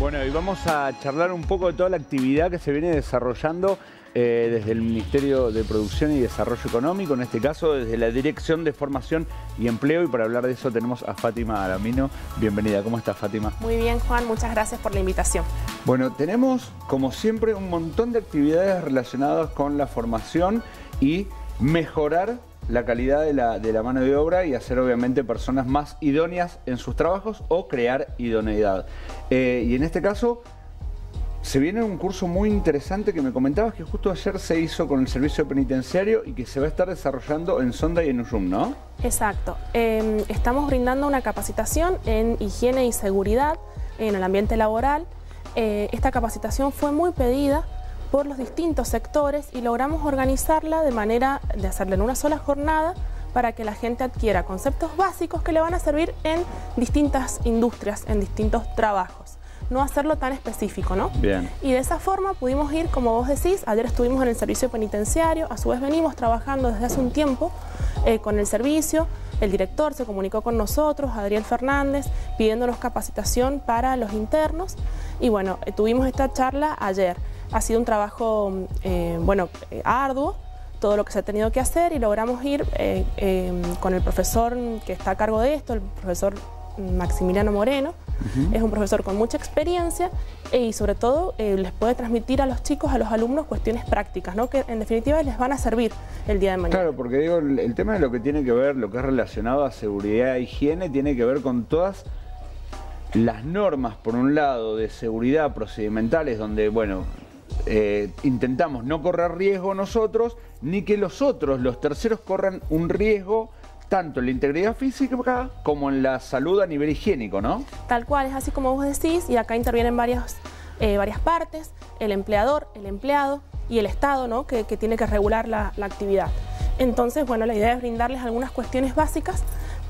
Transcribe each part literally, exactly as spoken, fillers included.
Bueno, y vamos a charlar un poco de toda la actividad que se viene desarrollando eh, desde el Ministerio de Producción y Desarrollo Económico, en este caso desde la Dirección de Formación y Empleo, y para hablar de eso tenemos a Fátima Aramino. Bienvenida, ¿cómo estás, Fátima? Muy bien, Juan, muchas gracias por la invitación. Bueno, tenemos como siempre un montón de actividades relacionadas con la formación y mejorar la calidad de la, de la mano de obra y hacer obviamente personas más idóneas en sus trabajos o crear idoneidad. Eh, y en este caso se viene un curso muy interesante que me comentabas que justo ayer se hizo con el servicio penitenciario y que se va a estar desarrollando en Sonda y en Ullum, ¿no? Exacto. Eh, estamos brindando una capacitación en higiene y seguridad en el ambiente laboral. Eh, esta capacitación fue muy pedida por los distintos sectores y logramos organizarla de manera de hacerla en una sola jornada para que la gente adquiera conceptos básicos que le van a servir en distintas industrias, en distintos trabajos. No hacerlo tan específico, ¿no? Bien. Y de esa forma pudimos ir, como vos decís, ayer estuvimos en el servicio penitenciario, a su vez venimos trabajando desde hace un tiempo eh, con el servicio. El director se comunicó con nosotros, Adriel Fernández, pidiéndonos capacitación para los internos. Y bueno, eh, tuvimos esta charla ayer. Ha sido un trabajo, eh, bueno, eh, arduo, todo lo que se ha tenido que hacer, y logramos ir eh, eh, con el profesor que está a cargo de esto, el profesor Maximiliano Moreno. Uh-huh. Es un profesor con mucha experiencia eh, y sobre todo eh, les puede transmitir a los chicos, a los alumnos, cuestiones prácticas, ¿no? Que en definitiva les van a servir el día de mañana. Claro, porque digo, el, el tema de lo que tiene que ver, lo que es relacionado a seguridad e higiene, tiene que ver con todas las normas, por un lado, de seguridad procedimentales, donde, bueno, Eh, intentamos no correr riesgo nosotros, ni que los otros, los terceros, corran un riesgo tanto en la integridad física como en la salud a nivel higiénico, ¿no? Tal cual, es así como vos decís, y acá intervienen varias, eh, varias partes, el empleador, el empleado y el Estado, ¿no? que, que tiene que regular la, la actividad. Entonces, bueno, la idea es brindarles algunas cuestiones básicas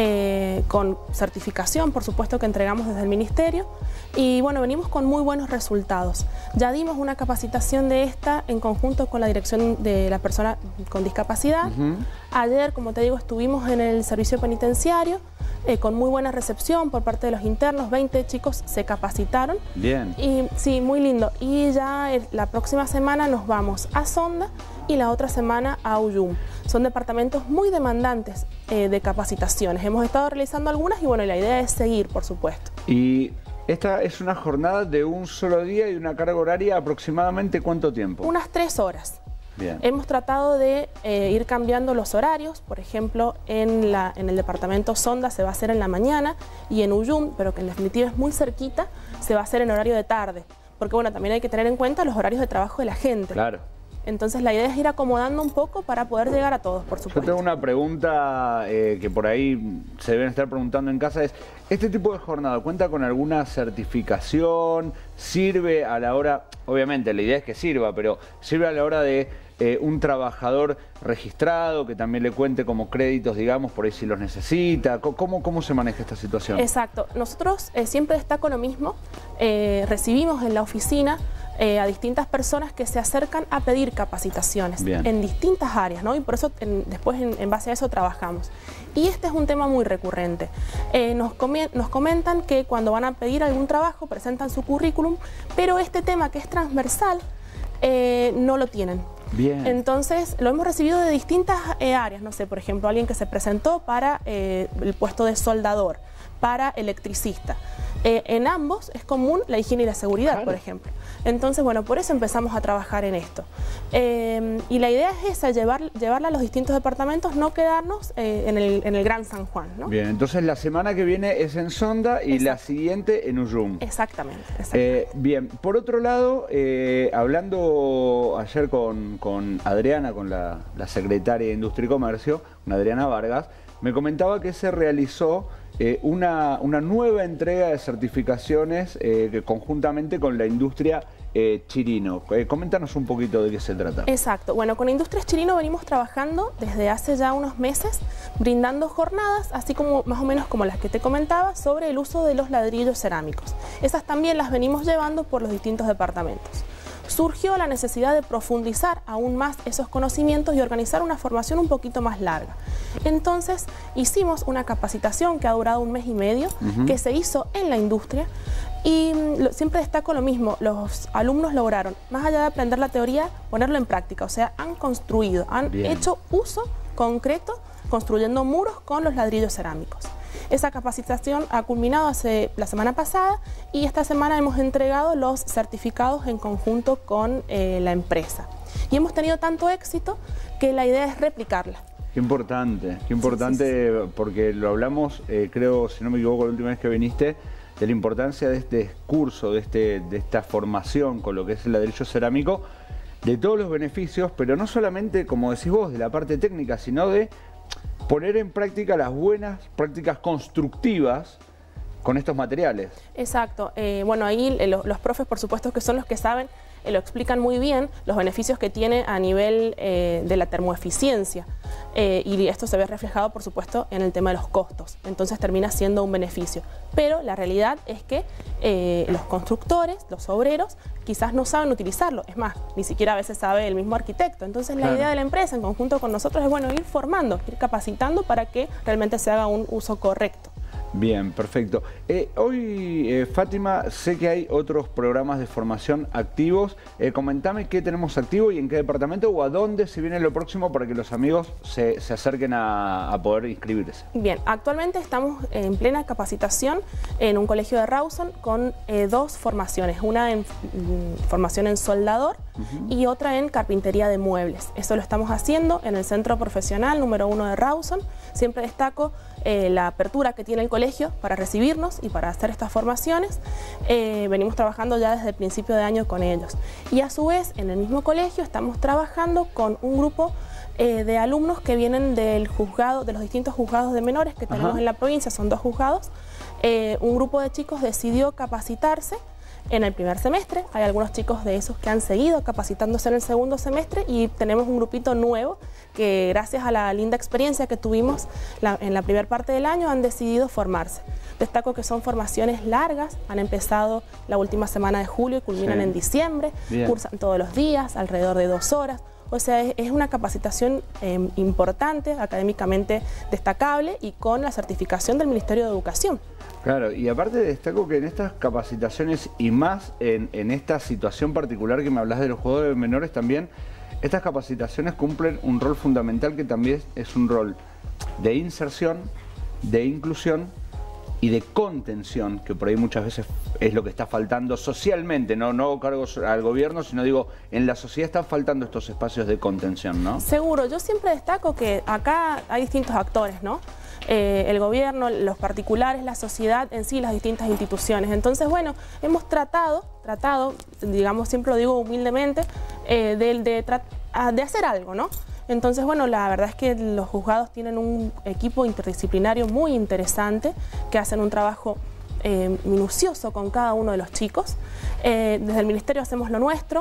eh, con certificación, por supuesto, que entregamos desde el Ministerio. Y bueno, venimos con muy buenos resultados. Ya dimos una capacitación de esta en conjunto con la Dirección de la Persona con Discapacidad. Uh-huh. Ayer, como te digo, estuvimos en el servicio penitenciario eh, con muy buena recepción por parte de los internos. veinte chicos se capacitaron. Bien. Y sí, muy lindo. Y ya el, la próxima semana nos vamos a Sonda y la otra semana a Ullum. Son departamentos muy demandantes eh, de capacitaciones. Hemos estado realizando algunas y bueno, la idea es seguir, por supuesto. Y esta es una jornada de un solo día y una carga horaria aproximadamente ¿cuánto tiempo? Unas tres horas. Bien. Hemos tratado de eh, ir cambiando los horarios. Por ejemplo, en, la, en el departamento Sonda se va a hacer en la mañana y en Ullum, pero que en definitiva es muy cerquita, se va a hacer en horario de tarde. Porque bueno, también hay que tener en cuenta los horarios de trabajo de la gente. Claro. Entonces la idea es ir acomodando un poco para poder llegar a todos, por supuesto. Yo tengo una pregunta eh, que por ahí se deben estar preguntando en casa, es, ¿este tipo de jornada cuenta con alguna certificación? ¿Sirve a la hora, obviamente la idea es que sirva, pero sirve a la hora de eh, un trabajador registrado que también le cuente como créditos, digamos, por ahí si los necesita? ¿Cómo, cómo se maneja esta situación? Exacto. Nosotros eh, siempre destaco lo mismo, eh, recibimos en la oficina Eh, a distintas personas que se acercan a pedir capacitaciones. Bien. En distintas áreas, ¿no? Y por eso en, después en, en base a eso trabajamos. Y este es un tema muy recurrente. Eh, nos, nos comentan que cuando van a pedir algún trabajo presentan su currículum, pero este tema que es transversal eh, no lo tienen. Bien. Entonces lo hemos recibido de distintas eh, áreas, no sé, por ejemplo, alguien que se presentó para eh, el puesto de soldador, para electricista. Eh, en ambos es común la higiene y la seguridad, claro. Por ejemplo. Entonces, bueno, por eso empezamos a trabajar en esto. Eh, y la idea es esa, llevar, llevarla a los distintos departamentos, no quedarnos eh, en, el, en el Gran San Juan, ¿no? Bien, entonces la semana que viene es en Sonda y Exacto. La siguiente en Ullum. Exactamente. exactamente. Eh, bien, por otro lado, eh, hablando ayer con, con Adriana, con la, la secretaria de Industria y Comercio, con Adriana Vargas, me comentaba que se realizó eh, una, una nueva entrega de certificaciones eh, que conjuntamente con la industria eh, Chirino. Eh, coméntanos un poquito de qué se trata. Exacto. Bueno, con Industrias Chirino venimos trabajando desde hace ya unos meses, brindando jornadas, así como más o menos como las que te comentaba, sobre el uso de los ladrillos cerámicos. Esas también las venimos llevando por los distintos departamentos. Surgió la necesidad de profundizar aún más esos conocimientos y organizar una formación un poquito más larga. Entonces hicimos una capacitación que ha durado un mes y medio, uh-huh. que se hizo en la industria, Y lo, siempre destaco lo mismo, los alumnos lograron, más allá de aprender la teoría, ponerlo en práctica, o sea, han construido, han Bien. hecho uso concreto construyendo muros con los ladrillos cerámicos. Esa capacitación ha culminado hace la semana pasada y esta semana hemos entregado los certificados en conjunto con eh, la empresa. Y hemos tenido tanto éxito que la idea es replicarla. Qué importante, qué importante, sí, sí, sí. Porque lo hablamos, eh, creo, si no me equivoco, la última vez que viniste, de la importancia de este curso, de, este, de esta formación con lo que es el ladrillo cerámico, de todos los beneficios, pero no solamente, como decís vos, de la parte técnica, sino de poner en práctica las buenas prácticas constructivas con estos materiales. Exacto. Eh, bueno, ahí eh, los, los profes, por supuesto, que son los que saben, eh, lo explican muy bien, los beneficios que tiene a nivel eh, de la termoeficiencia. Eh, y esto se ve reflejado, por supuesto, en el tema de los costos. Entonces termina siendo un beneficio. Pero la realidad es que eh, los constructores, los obreros, quizás no saben utilizarlo. Es más, ni siquiera a veces sabe el mismo arquitecto. Entonces la claro. idea de la empresa, en conjunto con nosotros, es bueno ir formando, ir capacitando para que realmente se haga un uso correcto. Bien, perfecto. Eh, hoy, eh, Fátima, sé que hay otros programas de formación activos. Eh, comentame qué tenemos activo y en qué departamento o a dónde se viene lo próximo para que los amigos se, se acerquen a, a poder inscribirse. Bien, actualmente estamos en plena capacitación en un colegio de Rawson con eh, dos formaciones. Una en mm, formación en soldador uh-huh. y otra en carpintería de muebles. Eso lo estamos haciendo en el Centro Profesional número uno de Rawson. Siempre destaco eh, la apertura que tiene el colegio para recibirnos y para hacer estas formaciones. Eh, venimos trabajando ya desde el principio de año con ellos. Y a su vez, en el mismo colegio estamos trabajando con un grupo eh, de alumnos que vienen del juzgado, de los distintos juzgados de menores que tenemos Ajá. en la provincia, son dos juzgados. Eh, un grupo de chicos decidió capacitarse en el primer semestre. Hay algunos chicos de esos que han seguido capacitándose en el segundo semestre y tenemos un grupito nuevo que gracias a la linda experiencia que tuvimos la, en la primera parte del año han decidido formarse. Destaco que son formaciones largas, han empezado la última semana de julio y culminan sí. en diciembre, Bien. cursan todos los días, alrededor de dos horas. O sea, es, es una capacitación eh, importante, académicamente destacable y con la certificación del Ministerio de Educación. Claro, y aparte destaco que en estas capacitaciones y más en, en esta situación particular que me hablas de los jugadores menores también, estas capacitaciones cumplen un rol fundamental que también es un rol de inserción, de inclusión y de contención, que por ahí muchas veces es lo que está faltando socialmente, no, no cargos al gobierno, sino digo, en la sociedad están faltando estos espacios de contención, ¿no? Seguro, yo siempre destaco que acá hay distintos actores, ¿no? Eh, el gobierno, los particulares, la sociedad en sí, las distintas instituciones. Entonces, bueno, hemos tratado, tratado, digamos, siempre lo digo humildemente, eh, de, de, de hacer algo, ¿no? Entonces, bueno, la verdad es que los juzgados tienen un equipo interdisciplinario muy interesante, que hacen un trabajo eh, minucioso con cada uno de los chicos. Eh, desde el Ministerio hacemos lo nuestro,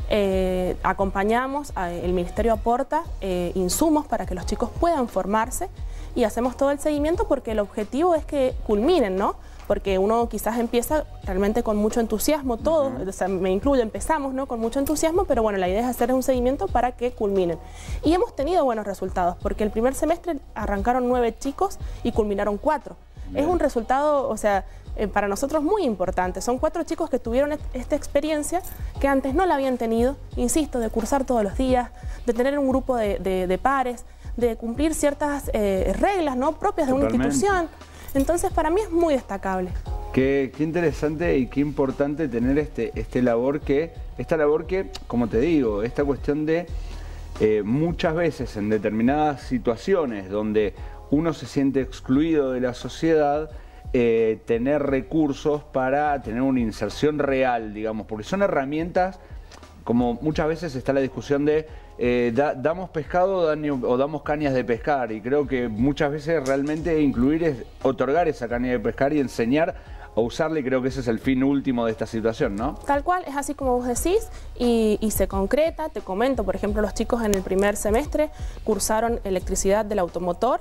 eh, acompañamos, el Ministerio aporta eh, insumos para que los chicos puedan formarse y hacemos todo el seguimiento porque el objetivo es que culminen, ¿no? Porque uno quizás empieza realmente con mucho entusiasmo, todos, uh-huh. o sea, me incluyo, empezamos, ¿no? Con mucho entusiasmo, pero bueno, la idea es hacer un seguimiento para que culminen. Y hemos tenido buenos resultados, porque el primer semestre arrancaron nueve chicos y culminaron cuatro. Bien. Es un resultado, o sea, eh, para nosotros muy importante. Son cuatro chicos que tuvieron esta experiencia que antes no la habían tenido, insisto, de cursar todos los días, de tener un grupo de, de, de pares, de cumplir ciertas eh, reglas, ¿no? propias de Totalmente. una institución. Entonces, para mí es muy destacable. Qué, qué interesante y qué importante tener este, este labor que, esta labor que, como te digo, esta cuestión de eh, muchas veces en determinadas situaciones donde uno se siente excluido de la sociedad, eh, tener recursos para tener una inserción real, digamos, porque son herramientas, como muchas veces está la discusión de eh, da, damos pescado o damos cañas de pescar, y creo que muchas veces realmente incluir es otorgar esa caña de pescar y enseñar a usarla, y creo que ese es el fin último de esta situación, ¿no? Tal cual, es así como vos decís, y, y se concreta. Te comento, por ejemplo, los chicos en el primer semestre cursaron electricidad del automotor,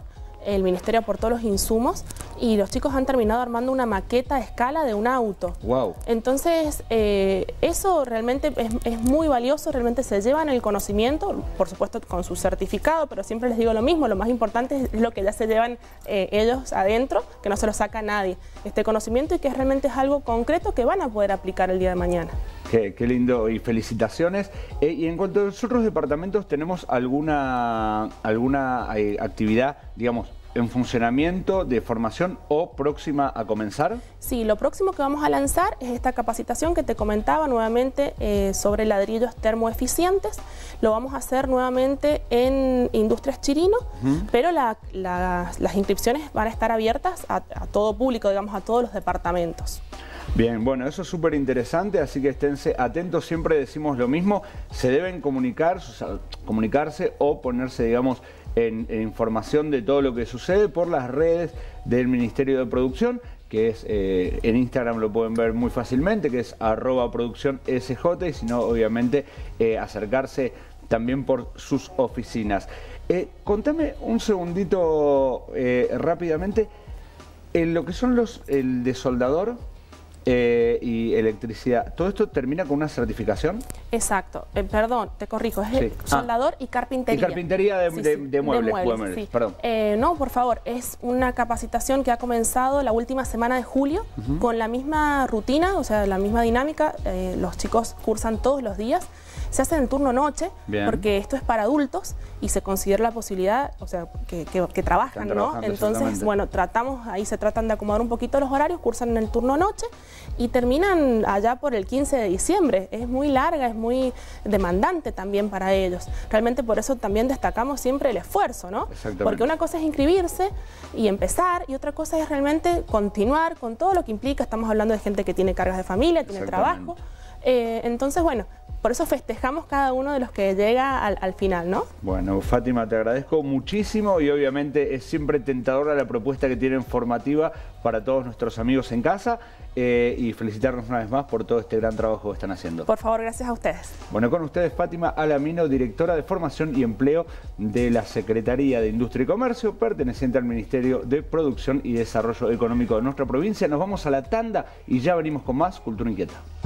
el Ministerio aportó los insumos y los chicos han terminado armando una maqueta a escala de un auto. Wow. Entonces, eh, eso realmente es, es muy valioso, realmente se llevan el conocimiento, por supuesto con su certificado, pero siempre les digo lo mismo, lo más importante es lo que ya se llevan eh, ellos adentro, que no se lo saca nadie, este conocimiento, y que realmente es algo concreto que van a poder aplicar el día de mañana. Qué, qué lindo, y felicitaciones. Eh, y en cuanto a los otros departamentos, ¿tenemos alguna, alguna eh, actividad, digamos, en funcionamiento, de formación o próxima a comenzar? Sí, lo próximo que vamos a lanzar es esta capacitación que te comentaba nuevamente eh, sobre ladrillos termoeficientes. Lo vamos a hacer nuevamente en Industrias Chirino, uh-huh. pero la, la, las inscripciones van a estar abiertas a, a todo público, digamos, a todos los departamentos. Bien, bueno, eso es súper interesante, así que esténse atentos, siempre decimos lo mismo, se deben comunicar, o sea, comunicarse o ponerse, digamos, en, en información de todo lo que sucede por las redes del Ministerio de Producción, que es, eh, en Instagram lo pueden ver muy fácilmente, que es arroba producción S J, y si no, obviamente, eh, acercarse también por sus oficinas. Eh, contame un segundito eh, rápidamente, en lo que son los, el de soldador, Eh, y electricidad, ¿todo esto termina con una certificación? Exacto, eh, perdón, te corrijo, es sí. soldador ah. y carpintería. Y carpintería de, sí, de, sí. de muebles, de muebles, muebles sí. perdón. Eh, no, por favor, es una capacitación que ha comenzado la última semana de julio, uh-huh. con la misma rutina, o sea, la misma dinámica, eh, los chicos cursan todos los días, se hace en turno noche, Bien. porque esto es para adultos y se considera la posibilidad, o sea, que, que, que trabajan, ¿no? Entonces, bueno, tratamos, ahí se tratan de acomodar un poquito los horarios, cursan en el turno noche y terminan allá por el quince de diciembre. Es muy larga, es muy demandante también para ellos. Realmente por eso también destacamos siempre el esfuerzo, ¿no? Porque una cosa es inscribirse y empezar, y otra cosa es realmente continuar con todo lo que implica. Estamos hablando de gente que tiene cargas de familia, tiene trabajo. Eh, entonces, bueno, por eso festejamos cada uno de los que llega al, al final, ¿no? Bueno, Fátima, te agradezco muchísimo, y obviamente es siempre tentadora la propuesta que tienen formativa para todos nuestros amigos en casa, eh, y felicitarnos una vez más por todo este gran trabajo que están haciendo. Por favor, gracias a ustedes. Bueno, con ustedes Fátima Alamino, directora de Formación y Empleo de la Secretaría de Industria y Comercio, perteneciente al Ministerio de Producción y Desarrollo Económico de nuestra provincia. Nos vamos a la tanda y ya venimos con más Cultura Inquieta.